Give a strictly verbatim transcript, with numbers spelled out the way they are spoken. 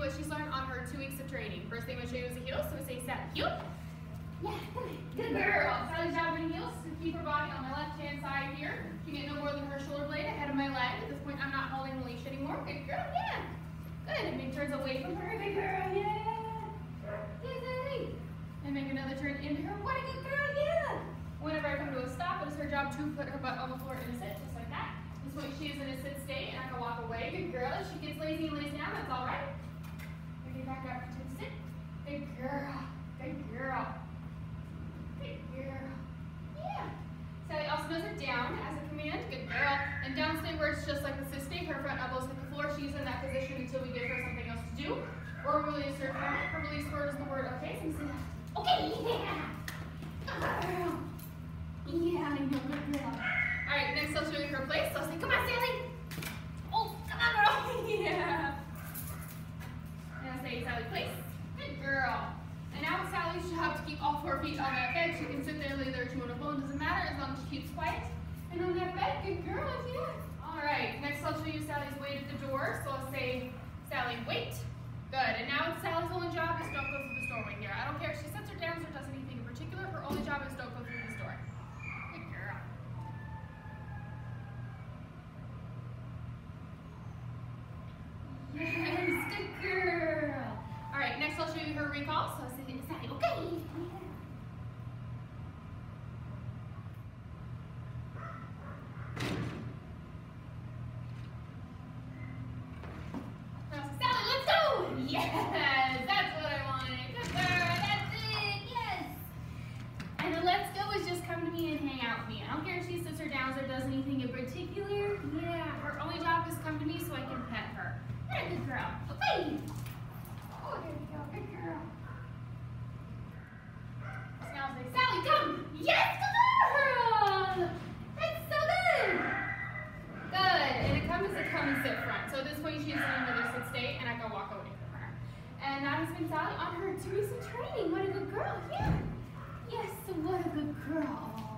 what she's learned on her two weeks of training. First thing I'm going to show you is the heels, so we say Sally, heel. Yeah, good girl. Sally's job in heels to keep her body on my left-hand side here. She can get no more than her shoulder blade ahead of my leg. At this point, I'm not holding the leash anymore. Good girl, yeah. Good, and make turns away from her. Good girl, yeah. Good. And make another turn into her. What a good girl, yeah. Whenever I come to a stop, it is her job to put her butt on the floor in a sit, just like that. This way she is in a sit state, and I can walk away. Good girl. If she gets lazy and lays down, that's all right. Bring it back up to the sit. Good girl. Good girl. Good girl. Yeah. Sally also does it down as a command. Good girl. And down stay where it's just like the sit state. Her front elbows hit the floor. She's in that position until we give her something else to do. Or release her from it. Her release word is the word okay. So you say that. Okay, yeah. Good girl. Yeah, I know, good girl. All right, next I'll show you her place. So I'll say, come on, Sally. Oh, come on, girl. Yeah. And I'll say, Sally, place. Good girl. And now it's Sally's job to keep all four feet on that bed. She can sit there, lay there, chew on a bone. Doesn't matter as long as she keeps quiet. And on that bed, good girl, yeah. All right, next I'll show you Sally's wait at the door. So I'll say, Sally, wait. Good. And now it's Sally's only job is don't go through this doorway here. I don't care if she sits or downs or does anything in particular. Her only job is don't go through this door. Good girl. Yes, good girl. All right, next I'll show you her recall. So I'll say, Sally, okay. Yes, that's what I wanted. Good girl, that's it, yes. And the let's go is just come to me and hang out with me. I don't care if she sits or downs or does anything in particular. Yeah, her only job is come to me so I can pet her. You're a good girl. Okay. Oh, there we go, good girl. So now I'll say, Sally, come. Yes, good girl. That's so good. Good, and it comes as a come and sit front. So at this point she's in another sit state and I can walk away. And that has been Sally on her two weeks of training. What a good girl, yeah. Yes, what a good girl.